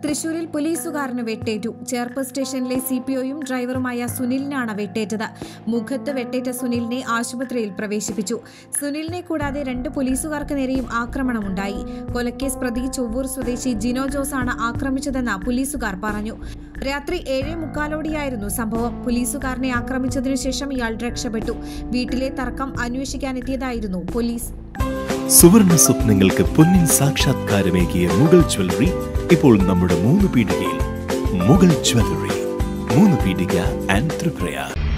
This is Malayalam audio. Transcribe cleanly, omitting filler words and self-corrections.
തൃശൂരിൽ പോലീസുകാരന് വെട്ടേറ്റു. ചേർപ്പ് സ്റ്റേഷനിലെ സിപിഒയും ഡ്രൈവറുമായ സുനിലിനാണ് വെട്ടേറ്റത്. മുഖത്ത് വെട്ടേറ്റ സുനിലിനെ ആശുപത്രിയിൽ പ്രവേശിപ്പിച്ചു. സുനിലിനെ കൂടാതെ 2 പോലീസുകാർക്ക് നേരെയും ആക്രമണമുണ്ടായി. കൊലക്കേസ് പ്രതി ചൊവ്വൂർ സ്വദേശി ജിനോ ജോസാണ് ആക്രമിച്ചതെന്ന് പോലീസുകാർ പറഞ്ഞു. രാത്രി 7:45 സംഭവം. പോലീസുകാരനെ ആക്രമിച്ചതിനു ശേഷം ഇയാൾ രക്ഷപ്പെട്ടു. വീട്ടിലെ തർക്കം അന്വേഷിക്കാനെത്തിയതായിരുന്നു പോലീസ്. സുവർണ സ്വപ്നങ്ങൾക്ക് പൊന്നിൻ സാക്ഷാത്കാരമേകിയ മുഗൾ ജ്വല്ലറി ഇപ്പോൾ നമ്മുടെ 3 പീടികയിൽ. മുഗൾ ജ്വല്ലറി, 3 പീടിക ആൻഡ് ത്രിപുര.